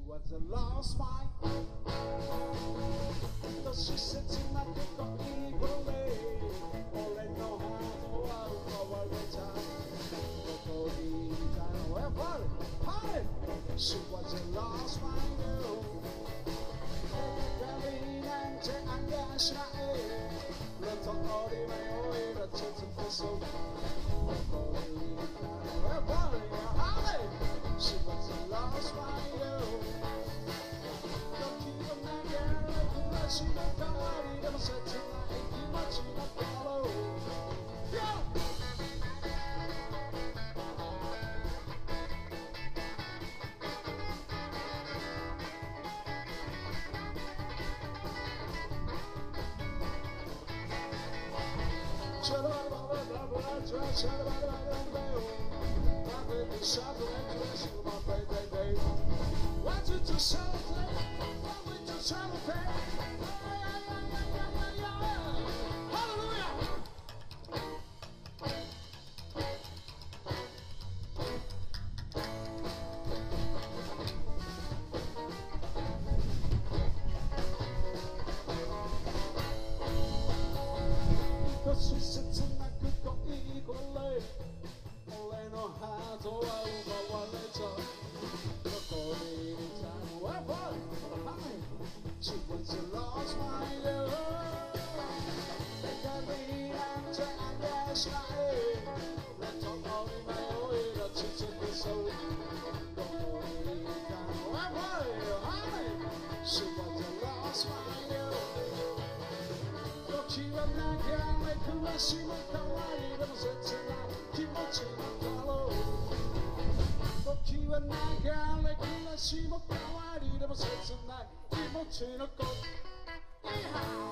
was a lost mine. Though she said to my people equally, all I know how to our time. Well, party. She was a lost mine, and yes, I let all the way to the soul. Well, party. She was a lost mine, don't keep a man like she don't go out, he never said tonight, you much in a follow. Yeah! Want you to celebrate, want me to celebrate. Hallelujah! Because she sits in that good go equally. All I know how to over later. She was a lost mine, they got me and yes, I let all in my way that she took me so. She was a lost mine, don't you and I can't make her less in the kawaii, that was it tonight, keep watching the follow. Don't you and I can't make her less in the kawaii, that was it tonight. 気持ちの子